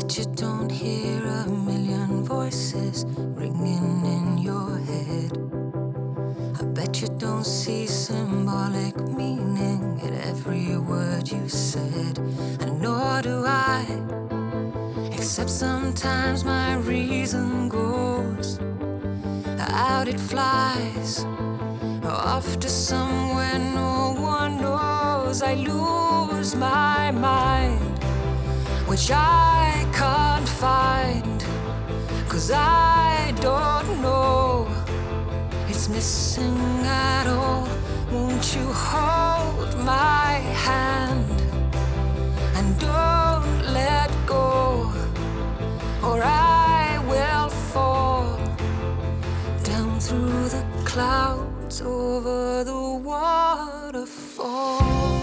bet you don't hear a million voices ringing in your head. I bet you don't see symbolic meaning in every word you said. And nor do I, except sometimes my reason goes out, it flies off to somewhere no one knows. I lose my mind, which I can't find, 'cause I don't know it's missing at all. Won't you hold my hand and don't let go, or I will fall down through the clouds over the waterfall.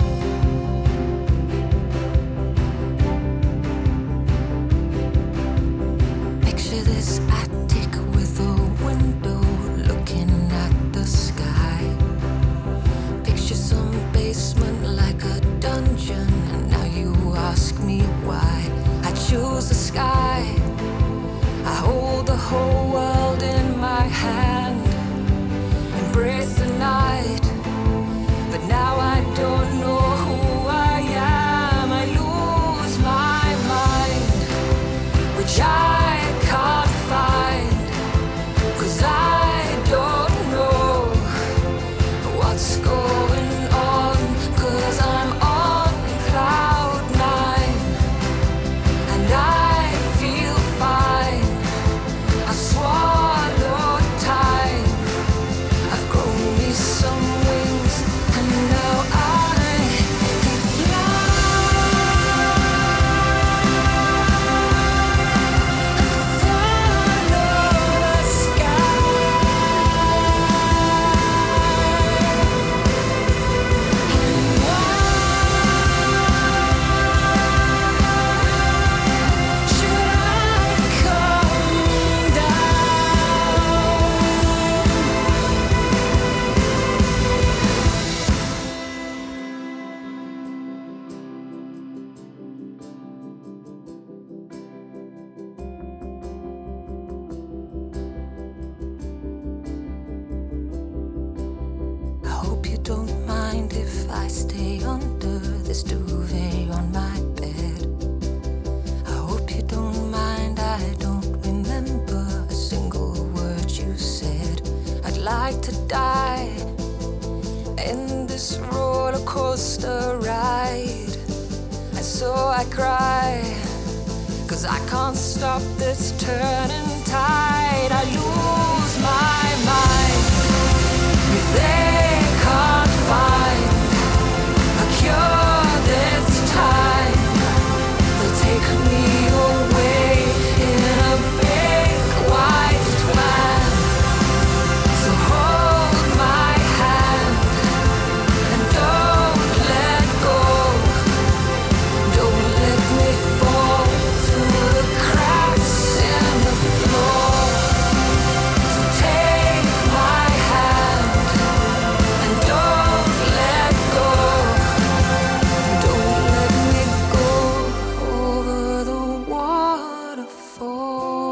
Picture this attic with a window looking at the sky. Picture some basement like a dungeon, and now you ask me why I choose the sky. I hold the whole world in my hand, embrace the night, but now I don't know who I am. I lose my mind, which I can't find, 'cause I don't know what's going on, 'cause I'm on cloud nine, and I feel fine. I've swallowed time, I've grown me some wings, and now I can fly and follow the sky. And why should I come down? I hope you don't mind if I stay under this duvet on my bed. I hope you don't mind, I don't remember a single word you said. I'd like to die in this roller coaster ride, and so I cry, 'cause I can't stop this turning tide. I lose my mind if they can't find a cure this time. They'll take me away in a big white van. So hold my hand and don't let go. Don't let me fall through the cracks in the floor. So take my hand and don't let go. Don't let me go over the waterfall.